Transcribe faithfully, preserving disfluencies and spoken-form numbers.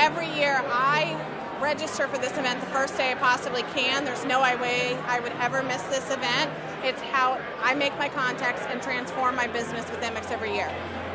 every year I register for this event the first day I possibly can. There's no way I would ever miss this event. It's how I make my contacts and transform my business with Amex every year.